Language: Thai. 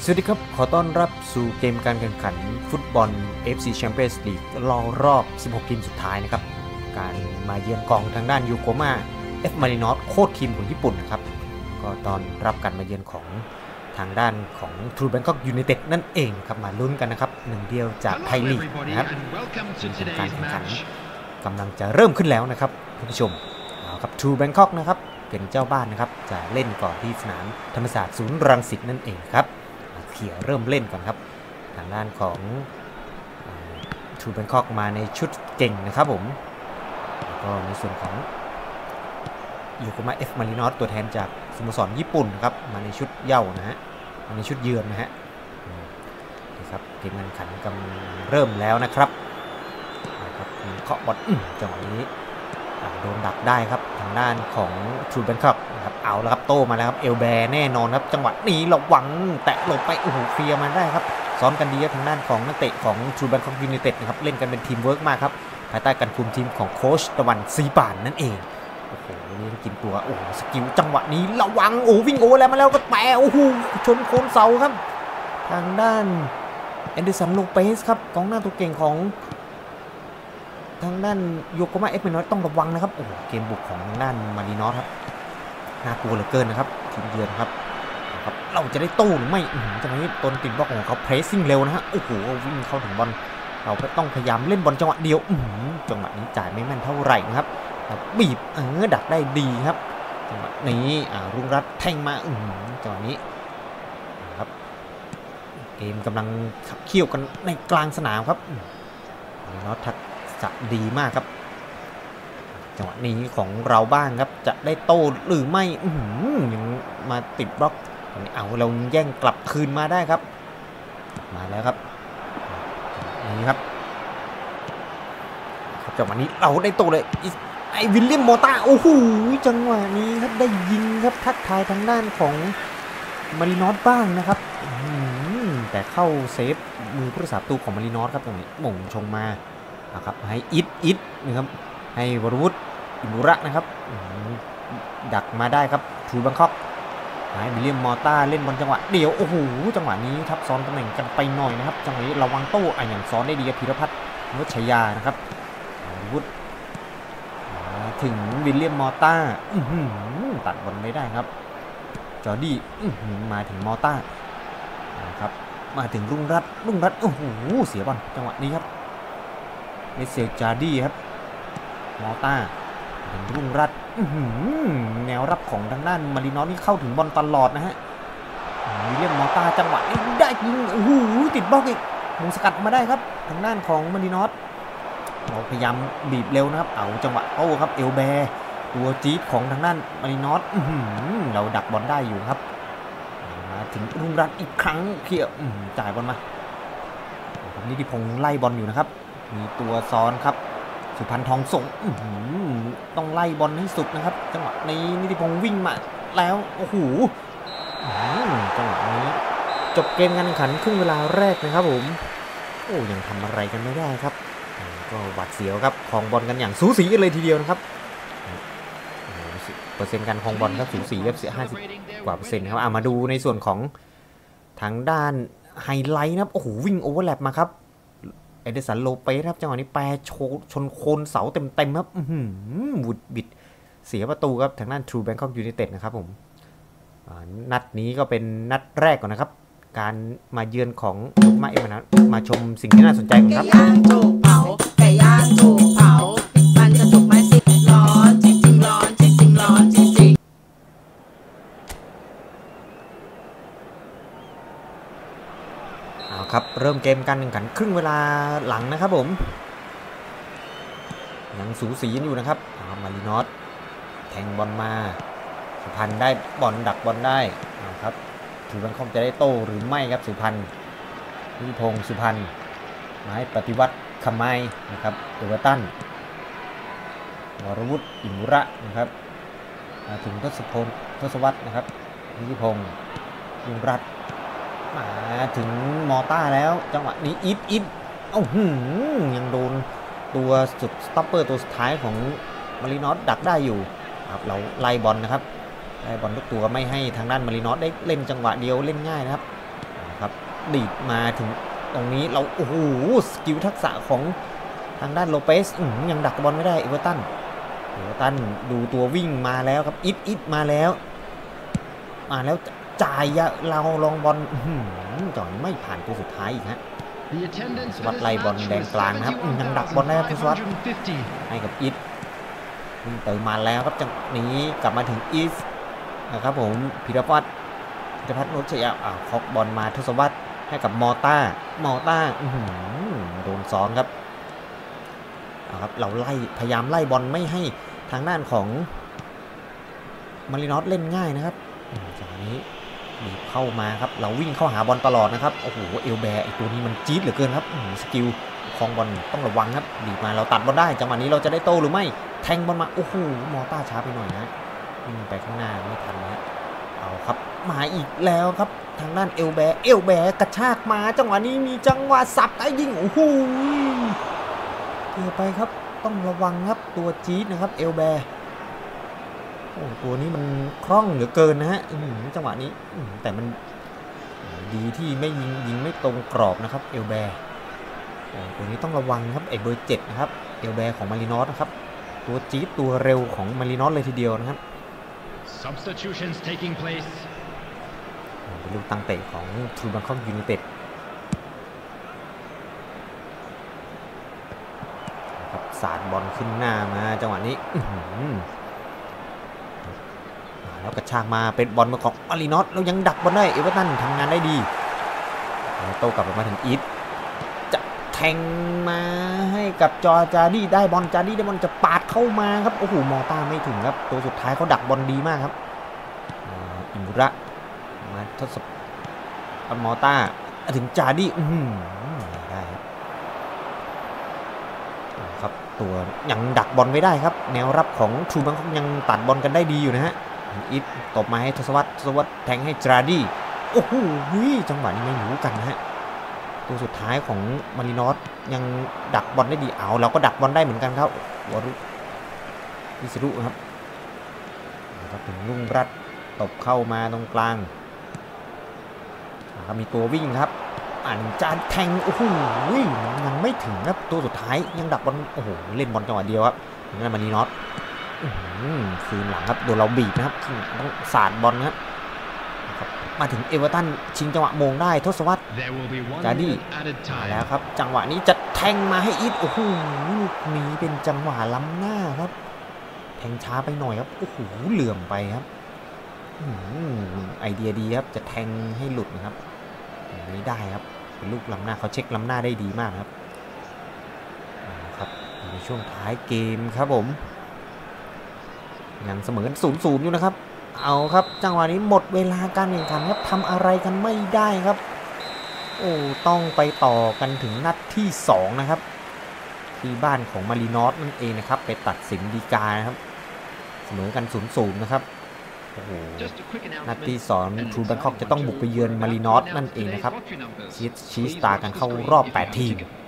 สวัสดีครับขอต้อนรับสู่เกมการแข่งขันฟุตบอล FC Champions League รอบ 16 ทีมสุดท้ายนะครับการมาเยือนกองทางด้านยูโกมาเอฟมารินอสโค้ชทีมของญี่ปุ่นนะครับก็ตอนรับการมาเยือนของทางด้านของ True Bangkok United นั่นเองครับมาลุ้นกันนะครับหนึ่งเดียวจากไทยลีกนะครับการแข่งขันกำลังจะเริ่มขึ้นแล้วนะครับคุณผู้ชมเอาครับ True Bangkok นะครับเป็นเจ้าบ้านนะครับจะเล่นก่อนที่สนามธรรมศาสตร์ศูนย์รังสิตนั่นเองครับเริ่มเล่นก่อนครับทางด้านของTrue Bangkokมาในชุดเก่งนะครับผมแล้วก็ในส่วนของยูโกมาเอฟมารินอสตัวแทนจากสโมสรญี่ปุ่นครับมาในชุดเย่านะฮะมาในชุดเยือนนะฮะนี่ครับเกมการแข่งขันกำลังเริ่มแล้วนะครับเคาะบอลจังหวะนี้โดนดักได้ครับทางด้านของ True Bangkok นะครับเอาแล้วครับโต้มาแล้วครับเอลแบร์แน่นอนครับจังหวะนี้ระวังแตะหลบไปโอ้โหเคลียร์มาได้ครับซ้อนกันดีครับทางด้านของนักเตะของ True Bangkok United นะครับเล่นกันเป็นทีมเวิร์กมากครับภายใต้การคุมทีมของโค้ชตะวันซีป่านนั่นเองโอ้โหนี่กินตัวโอ้โหสกิลจังหวะนี้ระวังโอ้วิ่งโอ้แล้วมาแล้วก็แปะโอ้โหชนโคนเสาครับทางด้านแอนเดอร์สันโลเปสครับกองหน้าตัวเก่งของทางด้านโยโกมาเอฟมารินอสต้องระวังนะครับโอ้โหเกมบุกของทางด้านมารินอสครับน่ากลัวเหลือเกินนะครับทีมเยือนครับเราจะได้ตู้หรือไม่จังหวะนี้ต้นติดบล็อกของเขาเพรสซิ่งเร็วนะฮะโอ้โหวิ่งเข้าถึงบอลเราก็ต้องพยายามเล่นบอลจังหวะเดียวจังหวะนี้จ่ายไม่แม่นเท่าไหร่นะครับบีบดักได้ดีครับจังหวะนี้รุ่งรัตน์แทงมาจังหวะนี้ครับเกมกำลังขับเคี่ยวกันในกลางสนามครับมารินอสทักจะดีมากครับจังหวะนี้ของเราบ้างครับจะได้โต้หรือไม่ยังมาติดบล็อกเอาเราแย่งกลับคืนมาได้ครับมาแล้วครับนี่ครับจังหวะนี้เราได้โต้เลยไอวิลเลียมมอต้าโอ้โหจังหวะนี้ครับได้ยิงครับทักทายทางด้านของมารินอสบ้างนะครับแต่เข้าเซฟมือผู้รักษาประตูของมารินอสครับตรงนี้หม่งชงมาครับให้อิดนะครับให้วรวุฒิอิมุระนะครับดักมาได้ครับTrue Bangkokให้วิลเลียมมอต้าเล่นบอลจังหวะเดียวโอ้โหจังหวะนี้ทับซ้อนตำแหน่งกันไปหน่อยนะครับจังหวะนี้ระวังโต้อย่างซ้อนได้ดีกับพีรพัฒน์วัชยานะครับวรวุฒิถึงวิลเลียมมอต้าตัดบอลไม่ได้ครับจอร์ดี้มาถึงมอต้านะครับมาถึงรุ่งรัตน์โอ้โหเสียบอลจังหวะนี้ครับเมเซลจาร์ดี้ครับมอต้าถึงรุ่งรัตน์แนวรับของทางด้านมารินอสนี่เข้าถึงบอลตลอดนะฮะวิลเลียมมอต้าจังหวะนี้ได้ยิงโอ้โหติดบล็อกอีกมงสกัดมาได้ครับทางด้านของมารินอสเราพยายามบีบเร็วนะครับเอาจังหวะโต้ครับเอลแบร์ตัวจี๊ดของทางด้านมารินอสเราดักบอลได้อยู่ครับมาถึงรุ่งรัตน์อีกครั้งเขี่ยจ่ายบอลมานิติพงษ์ไล่บอลอยู่นะครับมีตัวซ้อนครับสุพรรณทองส่งต้องไล่บอลให้สุดนะครับจังหวะนี้นิติพงษ์วิ่งมาแล้วโอ้โหจังหวะนี้จบเกมการแข่งขันครึ่งเวลาแรกนะครับผมโอ้ยังทำอะไรกันไม่ได้ครับก็หวาดเสียวครับครองบอลกันอย่างสูสีกันเลยทีเดียวนะครับเปอร์เซ็นต์การครองบอลครับสูสีครับ50 กว่าเปอร์เซ็นต์ครับมาดูในส่วนของทางด้านไฮไลท์นะครับโอ้โหวิ่งโอเวอร์แลปมาครับแอนเดอร์สันโลเปสครับจังหวะนี้แปรชนโคนเสาเต็มครับวุดบิดเสียประตูครับทางด้าน True Bangkok United นะครับผมนัดนี้ก็เป็นนัดแรกก่อนนะครับการมาเยือนของลูกมาเอมานะมาชมสิ่งที่น่าสนใจกันครับไก่ย่างถูกเผาไก่ย่างถูกเผามันจะถูกไหมสิร้อนจริงๆร้อนจริงๆร้อนจริงๆครับเริ่มเกมการแข่งขันครึ่งเวลาหลังนะครับผมยังสูสีอยู่นะครับมารินอสแทงบอลมาสุพรรณได้บอลดักบอลได้ครับถือว่าเขาจะได้โต้หรือไม่ครับสุพรรณนิติพงษ์สุพรรณมาให้ปฏิวัติคำไมนะครับเอเวอร์ตันวรวุฒิอิมุระนะครับมาถึงทศวรรษนะครับนิติพงษ์ยุงรัตน์มาถึงมอต้าแล้วจังหวะนี้อิดยังโดนตัวสุดสต็อปเปอร์ตัวสุดท้ายของมารินอสดักได้อยู่ครับเราไล่บอลนะครับไล่บอลทุกตัวไม่ให้ทางด้านมารินอสได้เล่นจังหวะเดียวเล่นง่ายนะครับครับดีดมาถึงตรงนี้เราโอ้โหสกิลทักษะของทางด้านโลเปสยังดักบอลไม่ได้เอเวอร์ตันดูตัววิ่งมาแล้วครับอิดมาแล้วจ่ายเราลองบอลจ่อยไม่ผ่านตัวสุดท้ายอีกฮะสวัสดิ์ไล่บอลแดงกลางนะครับยังดักบอลได้ครับสวัสดิ์ให้กับอิดเติมมาแล้วครับจังนี้กลับมาถึงอิสนะครับผมพิรพัฒน์โนชยาคอกบอลมาทศวรรษให้กับมอต้าโดนซ้อนครับเราพยายามไล่บอลไม่ให้ทางด้านของมารินอสเล่นง่ายนะครับจากนี้บีบเข้ามาครับเราวิ่งเข้าหาบอลตลอดนะครับโอ้โหเอลแบร์ไอตัวนี้มันจี๊ดเหลือเกินครับสกิลคลองบอลต้องระวังครับบีบมาเราตัดบอลได้จังหวะนี้เราจะได้โต้หรือไม่แทงบอลมาโอ้โหมอต้าช้าไปหน่อยนะวิ่งไปข้างหน้าไม่ทันนะเอาครับมาอีกแล้วครับทางด้านเอลแบร์กระชากมาจังหวะนี้มีจังหวะสับได้ยิงโอ้โหเกือบไปครับต้องระวังครับตัวจี๊ดนะครับเอลแบร์โอ้ตัวนี้มันคล่องเหลือเกินนะฮะจังหวะนี้แต่มันดีที่ไม่ยิงไม่ตรงกรอบนะครับเอลแบร์ตัวนี้ต้องระวังครับเบอร์7นะครับเอลแบร์ของมารินอสนะครับตัวจี๊ดตัวเร็วของมารินอสเลยทีเดียวนะครับ Substitutions taking place เป็นลูกตั้งเตะของทรูบังคอกยูไนเต็ดครับสาดบอลขึ้นหน้ามาจังหวะนี้แล้วกระชากมาเป็นบอลของมารินอสแล้วยังดักบอลได้เอเวอร์ตันทำงานได้ดีโต้กลับมาถึงอีทจะแทงมาให้กับจาดี้ได้บอลจะปาดเข้ามาครับโอ้โหมอต้าไม่ถึงครับตัวสุดท้ายเขาดักบอลดีมากครับอิมุระมาทดสอบมอต้าถึงจาดี้ได้ครับตัวยังดักบอลไม่ได้ครับแนวรับของทรูบังคอกยังตัดบอลกันได้ดีอยู่นะฮะอิทตบมาให้ทศวรรษแทงให้จาดี้โอ้โหจังหวะนี้ไม่หนูกันนะฮะตัวสุดท้ายของมารินอสยังดักบอลได้ดีเราก็ดักบอลได้เหมือนกันครับวรุวิศรุครับถึงรุ่งรัตน์ตบเข้ามาตรงกลางมีตัววิ่งครับจานแทงโอ้โหยังไม่ถึงครับตัวสุดท้ายยังดักบอลโอ้โหเล่นบอลจังหวะเดียวครับนั่นมารินอสคืนหลังครับโดนเราบีบนะครับต้องสาดบอลครับมาถึงเอเวอร์ตันชิงจังหวะโมงได้ทศวรรษจาดี้มาแล้วครับจังหวะนี้จะแทงมาให้อีทโอ้โหลูกนี้เป็นจังหวะล้ำหน้าครับแทงช้าไปหน่อยครับโอ้โหเหลื่อมไปครับไอเดียดีครับจะแทงให้หลุดนะครับไม่ได้ครับเป็นลูกล้ำหน้าเขาเช็คล้ำหน้าได้ดีมากครับในช่วงท้ายเกมครับผมยังเสมอกัน 0-0 อยู่นะครับเอาครับจังหวะนี้หมดเวลาการแข่งขันครับทำอะไรกันไม่ได้ครับโอ้ต้องไปต่อกันถึงนัดที่2นะครับที่บ้านของมารินอสนั่นเองนะครับไปตัดสินฎีกานะครับเสมอกัน 0-0 นะครับโอ้โหนัดที่2ทรูบังคอกจะต้องบุกไปเยือนมารินอสนั่นเองนะครับชี้ชะตากันเข้ารอบ8 ทีม